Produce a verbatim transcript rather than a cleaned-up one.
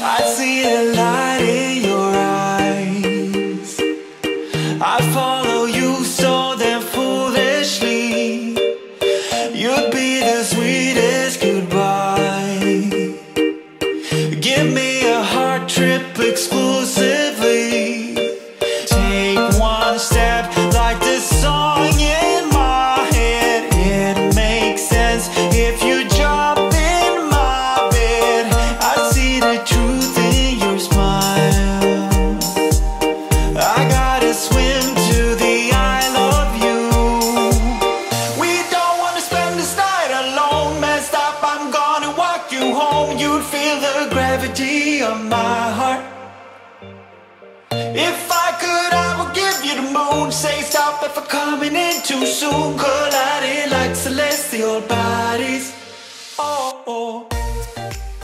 I see the light in your eyes. I follow you so damn foolishly. You'd be the sweetest goodbye. Give me a heart trip exclusively. Take one step like this song in my head. It makes sense if you jump in my bed. I see the truth in your smile. I gotta swim to the I love you. We don't wanna spend this night alone. Messed up, I'm gonna walk you home. You'd feel the gravity of my heart. If I could, I would give you the moon. Say stop if I'm coming in too soon. Colliding like celestial bodies. Oh, oh.